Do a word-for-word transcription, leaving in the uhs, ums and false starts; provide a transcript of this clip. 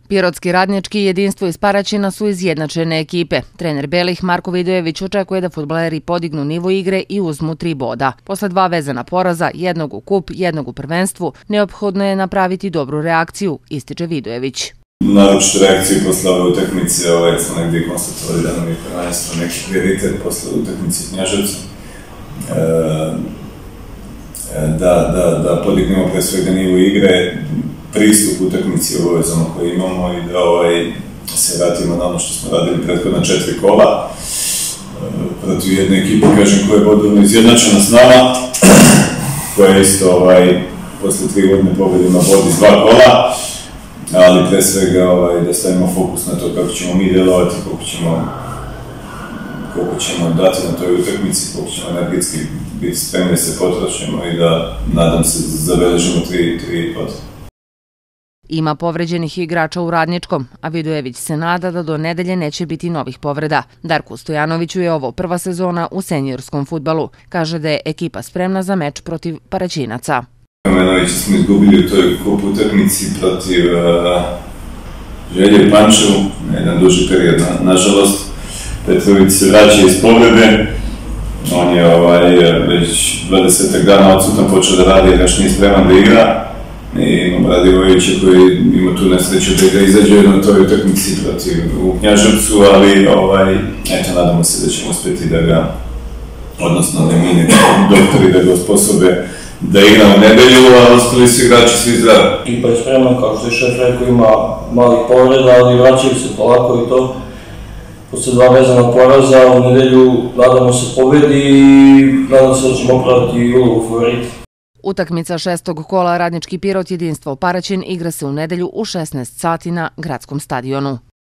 Pirotski, Radnički i Jedinstvo iz Paraćina su izjednačene ekipe. Trener Belih Marko Vidojević očekuje da fudbaleri podignu nivo igre i uzmu tri boda. Posle dva vezana poraza, jednog u kup, jednog u prvenstvu, neophodno je napraviti dobru reakciju, ističe Vidojević. Naročito reakciju posle ove utakmice, ovaj smo negdje konstatovali da nam je prvenstvo neki prioritet posle utakmice s Knjaževcem. Da, da, da podignemo pre svega nivo igre, pristup utakmici obavezama koje imamo i da ovaj, se vratimo na ono što smo radili prethodna četiri kola protiv jedne ekipe, kažem, koja je bodovno izjednačena s nama, koja je isto ovaj, posle tri godine pobjede na bod iz dva kola, ali pre svega ovaj, da stavimo fokus na to kako ćemo mi djelovati, koliko ćemo, koliko ćemo dati na toj utakmici, koliko ćemo energetski biti spremni da se potrošimo i da, nadam se, zabeležimo tri, tri pod. Ima povređenih igrača u Radničkom, a Vidojević se nada da do nedelje neće biti novih povreda. Darku Stojanoviću je ovo prva sezona u seniorskom fudbalu. Kaže da je ekipa spremna za meč protiv Paraćinaca. Menovića smo izgubili u toj kup utakmici protiv uh, Želje u Pančevu, na jedan duži period, na, nažalost. Petrović se vraća iz povrede, on je ovaj, već dvadesetak dana odsutan, počeo da radi jer još nije spreman da igra. I imamo Radivojevića koji ima tu nesreću da ga izađe na toj utakmici protiv u Knjaževcu, ali ovaj, eto, nadamo se da ćemo uspjeti da ga, odnosno da mi neki doktori da ga osposobe da igra u nedelju, a ostali su igrači svi zdravi. Ekipa je spremna, kao što je šef rekao, ima malih povreda, ali vraćaju se polako i to. Posle dva vezana poraza, u nedelju nadamo se pobedi i nadamo se da ćemo opraviti ulogu favorita. Utakmica šestog kola Radnički Pirot Jedinstvo Paraćin igra se u nedelju u šesnaest sati na gradskom stadionu.